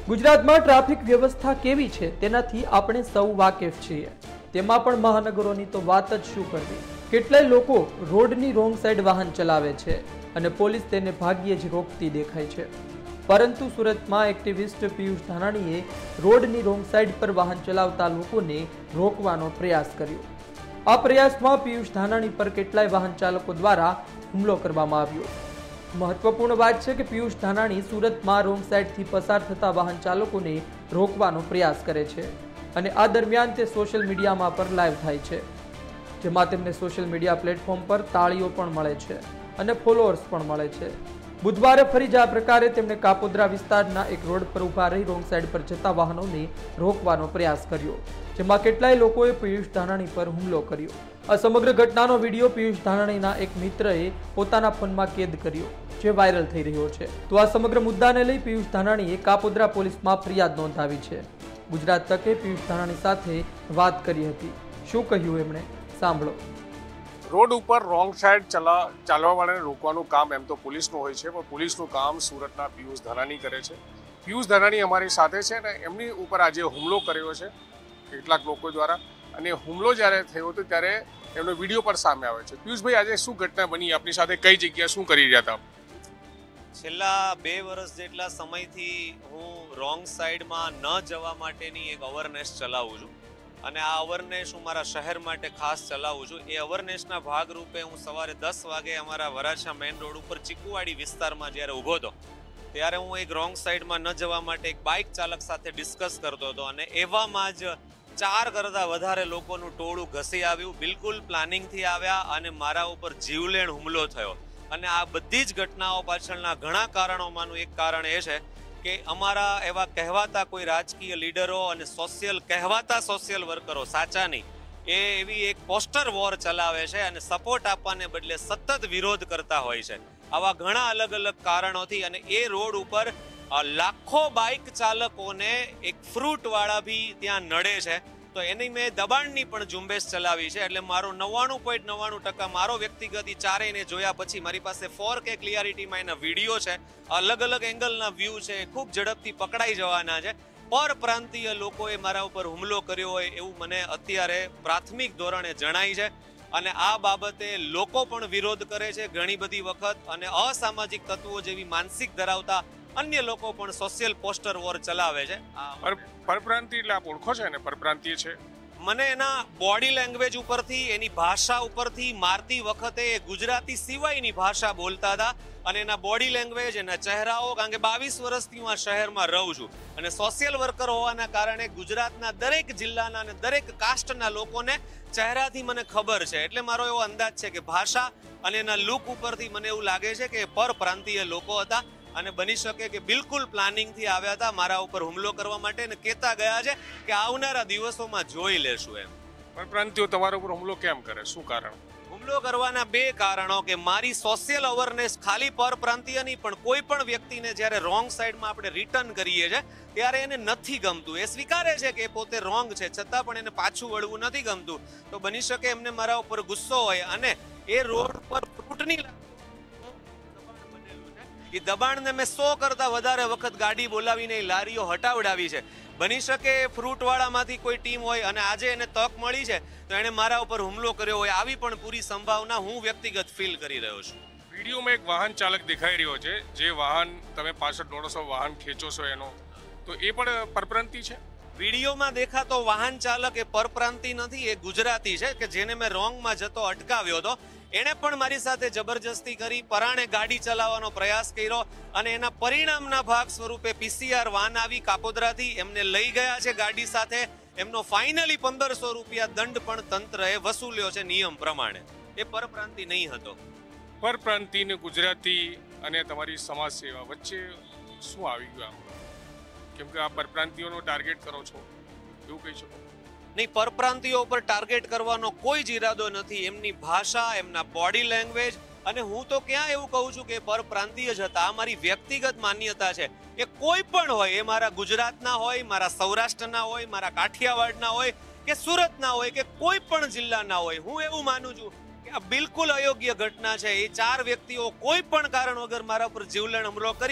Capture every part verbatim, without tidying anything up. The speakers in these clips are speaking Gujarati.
ગુજરાતમાં ટ્રાફિક વ્યવસ્થા કેવી છે તેનાથી આપણે સૌ વાકેફ છીએ। તેમાં પણ મહાનગરોની તો વાત જ શું કરવી। કેટલાય લોકો રોડની રોંગ સાઈડ વાહન ચલાવે છે અને પોલીસ તેને ભાગ્યે જ રોકતી દેખાય છે। પરંતુ સુરતમાં એક્ટિવિસ્ટ પિયુષ ધાનાણીએ રોડની રોંગ સાઈડ પર વાહન ચલાવતા લોકોને રોકવાનો પ્રયાસ કર્યો। આ પ્રયાસમાં પિયુષ ધાનાણી પર કેટલાય વાહન ચાલકો દ્વારા હુમલો કરવામાં આવ્યો। महत्वपूर्ण बात है कि पीयूष धानाणी सूरत में रोंग साइड थी पसार थता वाहन चालकों ने रोकवानो प्रयास करे छे अने आ दरमियान ते सोशल मीडिया में पर लाइव थाय छे, जेमां तेमने सोशल मीडिया प्लेटफॉर्म पर ताळीओ पण मळे छे अने फॉलोअर्स पण मळे छे। बुधवारे फरी ज आ प्रकारे तेमणे कापोद्रा विस्तारना एक रोड पर उभा रही रोंग साइड पर जता वाहनोने रोकवानो प्रयास कर्यो, जेमां केटलाय लोकोए पीयूष धानाणी पर हुमलो कर्यो। आ समग्र घटनानो विडियो पीयूष धानाणीना एक मित्रए पोताना फोनमा कैद कर्यो, जे वायरल थई रह्यो छे। तो आ समग्र मुद्दाने लई पीयूष धानाणीए कापोद्रा पोलीसमां फरियाद नोंधावी छे। गुजरात तके पीयूष धानाणी साथे वात करी हती। शुं कह्युं एमणे सांभळो। रोड पर रोंग साइड चला चालवावाळाने रोकवानुं काम एम तो पोलीसनुं होय छे, पण पोलीसनुं काम सूरतना पीयूष धानाणी करे छे। पीयूष धानाणी अमारी साथे छे ने एमनी उपर आज हुमलो कर्यो छे કેટલાક લોકો દ્વારા, અને હુમલો જ્યારે થયો હતો ત્યારે એમનો વિડીયો પર સામે આવે છે। પિયુષભાઈ, આજે શું ઘટના બની આપની સાથે, કઈ જગ્યાએ શું કરી રહ્યા હતા? છેલ્લા બે વર્ષ જેટલા સમયથી હું રોંગ સાઈડમાં ન જવા માટેની એક અવેરનેસ ચલાવું છું, અને આ અવેરનેસ હું મારા શહેર માટે ખાસ ચલાવું છું। એ અવેરનેસના ભાગરૂપે હું સવારે દસ વાગે અમારા વરાછા મેઇન રોડ ઉપર ચીકુવાડી વિસ્તારમાં જ્યારે ઊભો હતો ત્યારે હું એક રોંગ સાઈડમાં ન જવા માટે એક બાઇક ચાલક સાથે ડિસ્કસ કરતો હતો, અને એવામાં જ ચાર કરતા વધારે લોકોનું ટોળું ઘસી આવ્યું। બિલકુલ પ્લાનિંગથી આવ્યા અને મારા ઉપર જીવલેણ હુમલો થયો। અને આ બધી જ ઘટનાઓ પાછળના ઘણા કારણોમાંનું એક કારણ એ છે કે અમારા એવા કહેવાતા કોઈ રાજકીય લીડરો અને સોશિયલ કહેવાતા સોશિયલ વર્કરો, સાચા નહીં, એ એવી એક પોસ્ટર વોર ચલાવે છે અને સપોર્ટ આપવાને બદલે સતત વિરોધ કરતા હોય છે। આવા ઘણા અલગ અલગ કારણોથી અને એ રોડ ઉપર લાખો બાઇક ચાલકોને એક ફ્રૂટવાળા બી ત્યાં નડે છે, તો એની મેં દબાણની પણ ઝુંબેશ ચલાવી છે। એટલે મારો નવ્વાણું પોઈન્ટ નવ્વાણું ટકા મારો વ્યક્તિગત ચારેયને જોયા પછી મારી પાસે ફોર કે ક્લિયરિટીમાં એના વિડીયો છે, અલગ અલગ એંગલના વ્યૂ છે, ખૂબ ઝડપથી પકડાઈ જવાના છે। પર પ્રાંતીય લોકોએ મારા ઉપર હુમલો કર્યો હોય એવું મને અત્યારે પ્રાથમિક ધોરણે જણાય છે, અને આ બાબતે લોકો પણ વિરોધ કરે છે ઘણી બધી વખત, અને અસામાજિક તત્વો જેવી માનસિક ધરાવતા અન્ય લોકો પણ સોશિયલ પોસ્ટર વોર ચલાવે છે। પરપ્રાંતીય એટલે આપ ઓળખો છો ને પરપ્રાંતીય છે? મને એના બોડી લેંગ્વેજ ઉપરથી, એની ભાષા ઉપરથી મારતી વખતે એ ગુજરાતી સિવાયની ભાષા બોલતા હતા, અને એના બોડી લેંગ્વેજ, એના ચહેરાઓ, કારણ કે બાવીસ વર્ષથી હું આ શહેરમાં રહું છું અને સોશિયલ વર્કર હોવાના કારણે ગુજરાતના દરેક જિલ્લાના અને દરેક કાસ્ટના લોકોને ચહેરાથી મને ખબર છે। એટલે મારો એવો અંદાજ છે કે ભાષા અને એના લુક ઉપરથી મને એવું લાગે છે કે પરપ્રાંતીય લોકો હતા, અને બની શકે કે બિલકુલ પ્લાનિંગથી આવ્યા હતા મારા ઉપર હુમલો કરવા માટે, અને કહેતા ગયા છે કે આવનારા દિવસોમાં જોઈ લેશું એમ। પરપ્રાંતીયો તમારા ઉપર હુમલો કેમ કરે, શું કારણ? હુમલો કરવાના બે કારણો કે મારી સોશિયલ અવેરનેસ ખાલી પરપ્રાંતીય નહીં, પણ કોઈ પણ વ્યક્તિને જ્યારે રોંગ સાઈડમાં આપણે રિટર્ન કરીએ છીએ ત્યારે એને નથી ગમતું, એ સ્વીકારે છે કે પોતે રોંગ છે છતાં પણ એને પાછું વળવું નથી ગમતું, તો બની શકે એમને મારા ઉપર ગુસ્સો હોય, અને એ રોડ પર ફ્રૂટની એ દબાણને મેં સો કરતા વધારે વખત ગાડી બોલાવીને લારીઓ હટાવડાવી છે। બની શકે ફ્રૂટવાળામાંથી કોઈ ટીમ હોય અને આજે એને તક મળી છે તો એણે મારા ઉપર હુમલો કર્યો હોય, આવી પણ પૂરી સંભાવના હું વ્યક્તિગત ફીલ કરી રહ્યો છું। વિડીયોમાં એક વાહન ચાલક દેખાઈ રહ્યો છે, જે વાહન તમે પાછળ દોડો છો, વાહન ખેંચો છો એનો, તો એ પણ પરપ્રાંતિ છે? વિડીયોમાં દેખાતો વાહન ચાલક એ પરપ્રાંતિ નથી, એ ગુજરાતી છે કે જેને મેં રોંગમાં જતો અટકાવ્યો હતો। એણે પણ મારી સાથે જબરજસ્તી કરી, પરાણે ગાડી ચલાવવાનો પ્રયાસ કર્યો, અને એના પરિણામના ભાગ સ્વરૂપે પીસીઆર વાન આવી કાપોદ્રાથી, એમને લઈ ગયા છે ગાડી સાથે। એમનો ફાઇનલી પંદરસો રૂપિયા દંડ પણ તંત્રએ વસૂલ્યો છે નિયમ પ્રમાણે। એ પરપ્રાંતિ નહીં હતો। પરપ્રાંતિ ને ગુજરાતી અને તમારી સમાજ સેવા વચ્ચે શું આવી ગયું આમ? કેમ કે આ પરપ્રાંતિઓનો ટાર્ગેટ કરો છો એવું કહી શકો? નહીં, પરપ્રાંતિયો ઉપર ટાર્ગેટ કરવાનો કોઈ જ ઈરાદો નથી। એમની ભાષા, એમના બોડી લેંગ્વેજ, અને હું તો ક્યાં એવું કહું છું કે પરપ્રાંતિય જ હતા, આ મારી વ્યક્તિગત માન્યતા છે। એ કોઈ પણ હોય, એ મારા ગુજરાતના હોય, મારા સૌરાષ્ટ્રના હોય, મારા કાઠિયાવાડના હોય કે સુરતના હોય કે કોઈ પણ જિલ્લાના હોય, હું એવું માનું છું કે આ બિલકુલ અયોગ્ય ઘટના છે। એ ચાર વ્યક્તિઓ કોઈ પણ કારણ વગર મારા ઉપર જીવલેણ હુમલો કરી લે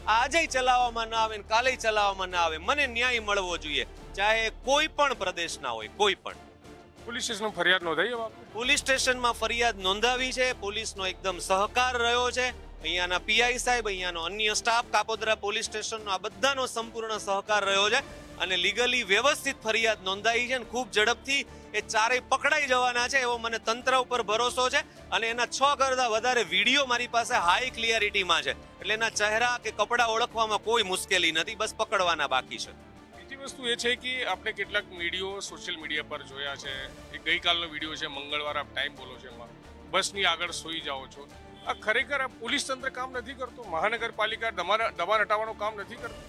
આજે ચલાવવામાં ના આવે કાલે ચલાવવામાં ના આવે. મને ન્યાય મળવો જોઈએ, ચાહે કોઈ પણ પ્રદેશના હોય, કોઈ પણ. પોલીસ સ્ટેશનમાં ફરિયાદ નોંધાઈ હવે આપને? પોલીસ સ્ટેશનમાં ફરિયાદ નોંધાવી છે. પોલીસનો એકદમ સહકાર રહ્યો છે. અહીંયાના પીઆઈ સાહેબ, અહીંયાનો અન્ય સ્ટાફ, કાપોદ્રા પોલીસ સ્ટેશનનો આ બધાનો સંપૂર્ણ સહકાર રહ્યો છે અને લીગલી વ્યવસ્થિત ફરિયાદ નોંધાઈ છે. ખૂબ ઝડપથી એ ચારેય પકડાઈ જવાના છે એવો મને તંત્ર ઉપર ભરોસો છે. અને એના છ કરતા વધારે વિડીયો મારી પાસે હાઈ ક્લિયરિટીમાં છે, એટલે એના ચહેરા કે કપડા ઓળખવામાં કોઈ મુશ્કેલી નથી, બસ પકડવાના બાકી છે. બીજી વસ્તુ એ છે કે આપણે કેટલાક વિડીયો સોશિયલ મીડિયા પર જોયા છે. એ ગઈકાલનો વિડીયો છે, મંગળવાર આપ ટાઈમ બોલો છો, એમાં બસની આગળ સૂઈ જાઓ છો. આ ખરેખર આ પોલીસ તંત્ર કામ નથી કરતું? મહાનગરપાલિકા દબાણ હટાવવાનું કામ નથી કરતું?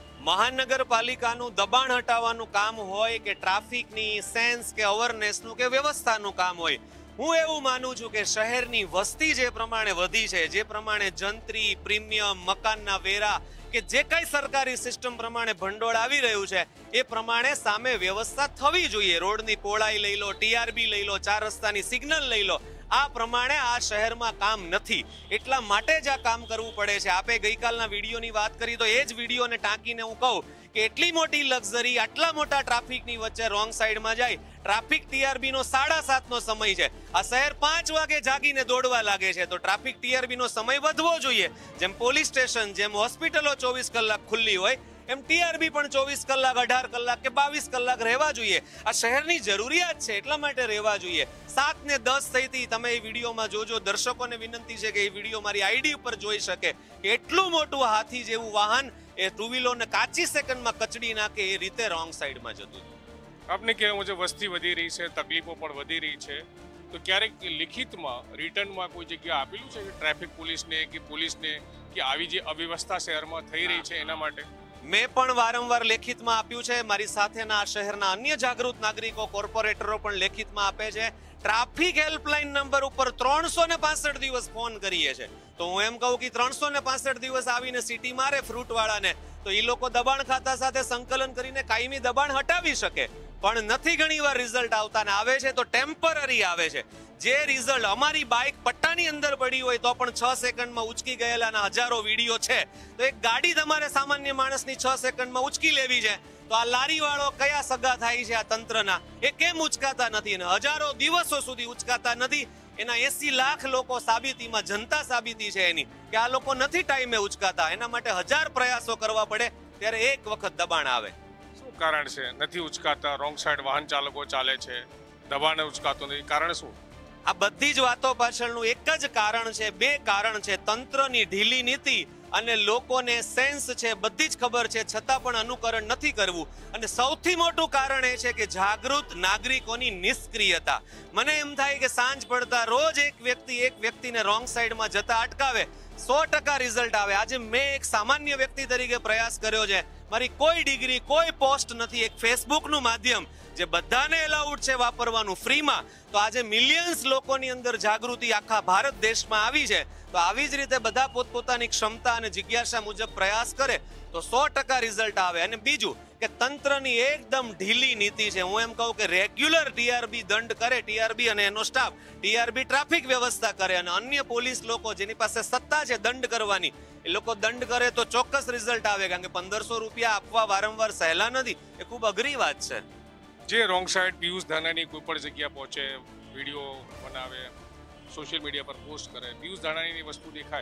મહાનગરપાલિકાનું દબાણ હટાવવાનું કામ હોય કે ટ્રાફિકની સેન્સ કે અવેરનેસનું કે વ્યવસ્થાનું કામ હોય, હું એવું માનું છું કે શહેરની વસ્તી જે પ્રમાણે વધી છે, જે પ્રમાણે જંત્રી, પ્રીમિયમ, મકાનના વેરા કે જે કઈ સરકારી સિસ્ટમ પ્રમાણે ભંડોળ આવી રહ્યું છે એ પ્રમાણે સામે વ્યવસ્થા થવી જોઈએ. રોડની પહોળાઈ લઈ લો, ટીઆરબી લઈ લો, ચાર રસ્તાની સિગ્નલ લઈ લો, આ પ્રમાણે આ શહેરમાં કામ નથી. એટલા માટે જ આ કામ કરવું પડે છે. આપે ગઈકાલના વિડીયોની વાત કરી તો એ જ વિડીયોને ટાંકીને હું કહું કે એટલી મોટી લક્ઝરી આટલા મોટા ટ્રાફિકની વચ્ચે રોંગ સાઈડમાં જાય. ટ્રાફિક ટીઆરબી નો સાડા સાત નો સમય છે. આ શહેર પાંચ વાગે જાગીને દોડવા લાગે છે, તો ટ્રાફિક ટીઆરબી નો સમય વધવો જોઈએ. જેમ પોલીસ સ્ટેશન, જેમ હોસ્પિટલો ચોવીસ કલાક ખુલ્લી હોય, એમ ટીઆરબી પણ ચોવીસ કલાક, અઢાર કલાક કે બાવીસ કલાક રહેવા જોઈએ. આ શહેરની જરૂરિયાત છે, એટલા માટે રહેવા જોઈએ. સાત ને દસ થઈથી તમે એ વિડીયોમાં જોજો. દર્શકોને વિનંતી છે કે એ વિડીયો મારી આઈડી ઉપર જોઈ શકે કે એટલું મોટું હાથી જેવું વાહન એ ટુ વ્હીલરને કાચી સેકન્ડમાં કચડી નાખે એ રીતે રોંગ સાઈડમાં જતું હતું. આપને કહેવા મુજબ વસ્તી વધી રહી છે, તકલીફો પણ વધી રહી છે, તો ક્યારેક લિખિતમાં રિટર્નમાં કોઈ જગ્યા આપેલું છે કે ટ્રાફિક પોલીસને કે પોલીસને કે આવી જે અવ્યવસ્થા શહેરમાં થઈ રહી છે એના માટે? મેં પણ વારંવાર લેખિતમાં આપ્યું છે. મારી સાથેના શહેરના અન્ય જાગૃત નાગરિકો, કોર્પોરેટરો પણ લેખિતમાં આપે છે. ટ્રાફિક હેલ્પલાઇન નંબર ઉપર ત્રણસો ને પાસઠ દિવસ ફોન કરીએ છે. તો હું એમ કહું કે ત્રણસો ને પાસઠ દિવસ આવીને સિટી મારે ફ્રૂટ વાળાને, તો એ લોકો દબાણ ખાતા સાથે સંકલન કરીને કાયમી દબાણ હટાવી શકે, પણ નથી ઘણી વાર રિઝલ્ટ આવતા ને આવે છે તો ટેમ્પરરી આવે છે. જે રિઝલ્ટ અમારી બાઇક પટ્ટાની અંદર પડી હોય તો પણ છ સેકન્ડમાં ઉચકી ગયેલાના હજારો વિડીયો છે. તો એક ગાડી તમારે સામાન્ય માણસની છ સેકન્ડમાં ઉચકી લેવી છે, તો આ લારી વાળો કયા સગા થાય છે આ તંત્રના, એ કેમ ઉચકાતા નથી? અને હજારો દિવસો સુધી ઉચકાતા નથી. એના એસી લાખ લોકો સાબિતીમાં, જનતા સાબિતી છે એની કે આ લોકો નથી ટાઈમે ઉચકાતા. એના માટે હજાર પ્રયાસો કરવા પડે ત્યારે એક વખત દબાણ આવે. શું કારણ છે નથી ઉચકાતા? રોંગ સાઈડ વાહન ચાલકો ચાલે છે, દબાણ ઉચકાતો નથી, કારણ શું? આ બધી જ વાતો પાછળનું એક જ કારણ છે, બે કારણ છે. તંત્રની ઢીલી નીતિ અને લોકોને સેન્સ છે, બધી જ ખબર છે, છતાં પણ અનુકરણ નથી કરવું. અને સૌથી મોટું કારણ એ છે કે જાગૃત નાગરિકોની નિષ્ક્રિયતા. મને એમ થાય કે સાંજ પડતા રોજ એક વ્યક્તિ એક વ્યક્તિને રોંગ સાઈડમાં જતા અટકાવે, સો ટકા રિઝલ્ટ આવે. આજે મેં એક સામાન્ય વ્યક્તિ તરીકે પ્રયાસ કર્યો છે. મારી કોઈ ડિગ્રી, કોઈ પોસ્ટ નથી, એક ફેસબુકનું માધ્યમ જે બધાને એલાઉડ છે વાપરવાનું ફ્રીમાં. તો આજે મિલિયન્સ લોકોની અંદર જાગૃતિ આખા ભારત દેશમાં આવી છે. તો આવી જ રીતે બધા પોતપોતાની ક્ષમતા અને જિજ્ઞાસા મુજબ પ્રયાસ કરે તો સો ટકા રિઝલ્ટ આવે. અને બીજું કે તંત્રની એકદમ ઢીલી નીતિ છે. હું એમ કહું કે રેગ્યુલર ટીઆરબી દંડ કરે, ટીઆરબી અને એનો સ્ટાફ ટીઆરબી ટ્રાફિક વ્યવસ્થા કરે, અને અન્ય પોલીસ લોકો જેની પાસે સત્તા છે દંડ કરવાની, એ લોકો દંડ કરે તો ચોક્કસ રિઝલ્ટ આવે. કારણ કે પંદરસો રૂપિયા આપવા વારંવાર સહેલા નથી, એ ખૂબ અઘરી વાત છે. જે રોંગ સાઈડ પિયુષ ધાનાની કોઈ પણ જગ્યા પહોંચે, વિડીયો બનાવે, સોશિયલ મીડિયા પર પોસ્ટ કરે, પિયુષ ધાનાણીની વસ્તુ દેખાય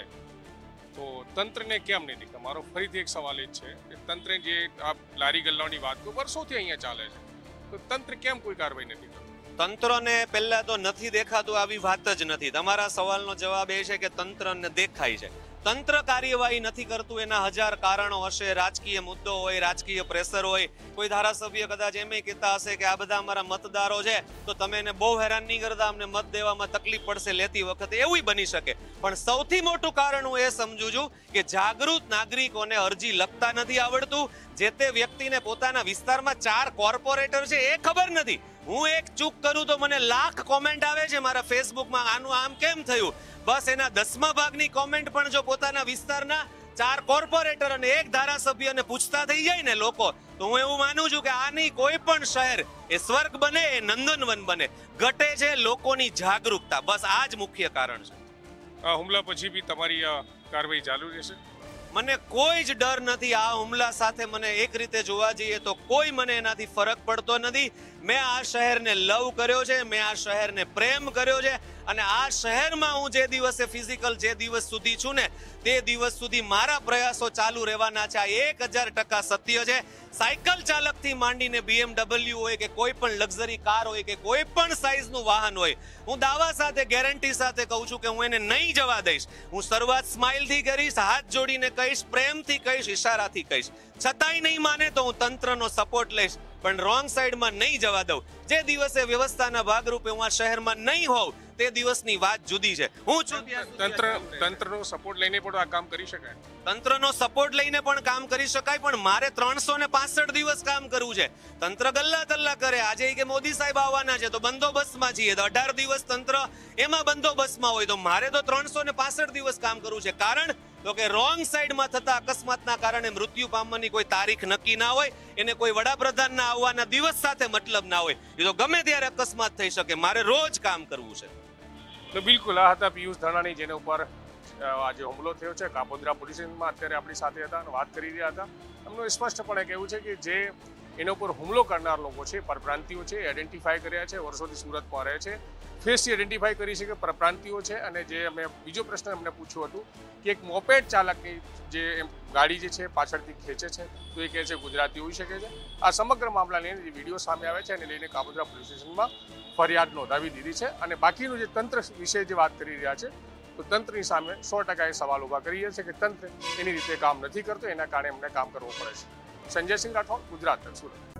તો તંત્રને કેમ નહીં દેખાય? મારો ફરીથી એક સવાલ એ જ છે કે તંત્રે જે આ લારી ગલ્લાની વાત તો વર્ષોથી અહીંયા ચાલે છે, તો તંત્ર કેમ કોઈ કાર્યવાહી નથી કરતું? તંત્રને પહેલા તો નથી દેખાતું આવી વાત જ નથી. તમારા સવાલનો જવાબ એ છે કે તંત્રને દેખાય છે. તંત્ર કાર્યવાહી નથી કરતું એના હજાર કારણો હશે. રાજકીય મુદ્દો હોય, રાજકીય પ્રેશર હોય. કોઈ ધારાસભ્ય કદાચ એમ કહેતા હશે કે આ બધા અમારા મતદારો છે તો તમે એને બહુ હેરાન નહીં કરતા, અમને મત દેવામાં તકલીફ પડશે લેતી વખતે, એવું બની શકે. પણ સૌથી મોટું કારણ હું એ સમજુ છું કે જાગૃત નાગરિકોને અરજી લખતા નથી આવડતું. જે તે વ્યક્તિને પોતાના વિસ્તારમાં ચાર કોર્પોરેટર છે એ ખબર નથી. હું એક ચૂક કરું તો મને લાખ કોમેન્ટ આવે છે મારા ફેસબુકમાં, આનું આમ કેમ થયું? બસ એના દસમા ભાગની કોમેન્ટ પણ જો પોતાના વિસ્તારના ચાર કોર્પોરેટર અને એક ધારાસભ્યને પૂછતા થઈ જાય ને લોકો, તો હું એવું માનું છું કે આની કોઈ પણ શહેર એ સ્વર્ગ બને, એ નંદનવન બને. ઘટે છે લોકોની જાગૃતતા, બસ આ જ મુખ્ય કારણ છે. આ હુમલા પછી બી તમારી કાર્યવાહી ચાલુ રહેશે? મને કોઈ જ ડર નથી આ હુમલા સાથે. મને એક રીતે જોવા જઈએ તો કોઈ મને એનાથી ફરક પડતો નથી. મેં આ શહેરને લવ કર્યો છે, મેં આ શહેરને પ્રેમ કર્યો છે અને આ શહેરમાં હું જે દિવસે ફિઝિકલ જે દિવસ સુધી છું ને તે દિવસ સુધી મારા પ્રયાસો ચાલુ રહેવાના છે. આ એક હજાર ટકા સત્ય છે. સાયકલ ચાલકથી માંડીને બીએમડબલ્યુ હોય કે કોઈ પણ લક્ઝરી કાર હોય કે કોઈ પણ સાઈઝનું વાહન હોય, હું દાવા સાથે ગેરંટી સાથે કહું છું કે હું એને નહીં જવા દઈશ. હું શરૂઆત સ્માઇલથી કરીશ, હાથ જોડીને કહીશ, પ્રેમથી કહીશ, ઈશારાથી કહીશ. છતાંય નહીં માને તો હું તંત્રનો સપોર્ટ લઈશ, પણ રોંગ સાઈડમાં નહીં જવા દઉં. જે દિવસે વ્યવસ્થાના ભાગરૂપે હું આ શહેરમાં નહીં હોઉં તે દિવસની વાત જુદી છે. હું છું તંત્ર તંત્રનો સપોર્ટ લઈને પણ આ કામ કરી શકાય. તંત્રનો સપોર્ટ લઈને પણ કામ કરી શકાય, પણ મારે ત્રણસો ને પાસઠ દિવસ કામ કરવું છે. તંત્ર ગલ્લા તલ્લા કરે. આજે કે મોદી સાહેબ આવવાના છે તો બંદોબસ્તમાં છીએ, તો અઢાર દિવસ તંત્ર એમાં બંદોબસ્તમાં હોય, તો મારે તો ત્રણસો ને પાસઠ દિવસ કામ કરવું છે. કારણ તો કે રોંગ સાઈડમાં થતા અકસ્માતના કારણે મૃત્યુ પામવાની કોઈ તારીખ નક્કી ના હોય, એને કોઈ વડાપ્રધાનના આવવાના દિવસ સાથે મતલબ ના હોય. એ તો ગમે ત્યારે અકસ્માત થઈ શકે. મારે રોજ કામ કરવું છે. તો બિલકુલ આ હતા પિયુષ ધાનાણી, જેના ઉપર આજે હુમલો થયો છે. કાપોદ્રા પોલીસ સ્ટેશનમાં અત્યારે આપણી સાથે હતા અને વાત કરી રહ્યા હતા. એમનું સ્પષ્ટપણે કહેવું છે કે જે એના ઉપર હુમલો કરનાર લોકો છે, પરપ્રાંતિયો છે, આઈડેન્ટિફાઈ કર્યા છે, વર્ષોથી સુરતમાં રહે છે, ફેસથી આઈડેન્ટિફાઈ કરી છે કે પરપ્રાંતિયો છે. અને જે અમે બીજો પ્રશ્ન એમને પૂછ્યું હતું કે એક મોપેડ ચાલકની જે ગાડી જે છે પાછળથી ખેંચે છે, તો એ કહે છે ગુજરાતી હોઈ શકે છે. આ સમગ્ર મામલા લઈને જે વિડીયો સામે આવે છે એને લઈને કાપોદ્રા પોલીસ સ્ટેશનમાં ફરિયાદ નોંધાવી દીધી છે. અને બાકીનું જે તંત્ર વિશે જે વાત કરી રહ્યા છે, તો તંત્રની સામે સો ટકા એ સવાલ ઊભા કરી રહ્યા છે કે તંત્ર એની રીતે કામ નથી કરતો, એના કારણે એમને કામ કરવું પડે છે. સંજયસિંહ રાઠોડ, ગુજરાત તક, સુરત.